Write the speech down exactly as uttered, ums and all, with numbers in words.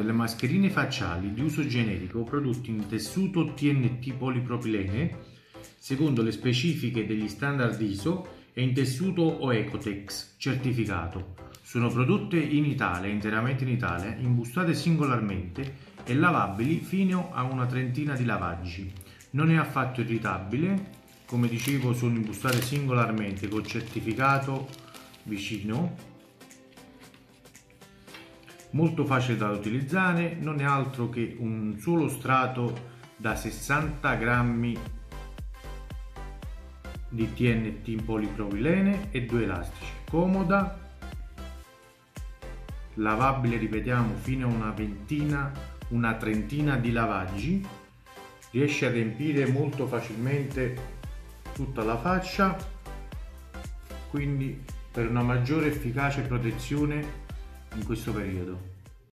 delle mascherine facciali di uso generico prodotte in tessuto T N T polipropilene secondo le specifiche degli standard I S O e in tessuto Oecotex certificato. Sono prodotte in Italia, interamente in Italia, imbustate singolarmente e lavabili fino a una trentina di lavaggi. Non è affatto irritabile, come dicevo sono imbustate singolarmente col certificato vicino. Molto facile da utilizzare, non è altro che un solo strato da sessanta grammi di T N T in polipropilene e due elastici. Comoda, lavabile, ripetiamo, fino a una ventina, una trentina di lavaggi. Riesce a riempire molto facilmente tutta la faccia, quindi per una maggiore efficacia e protezione in questo periodo.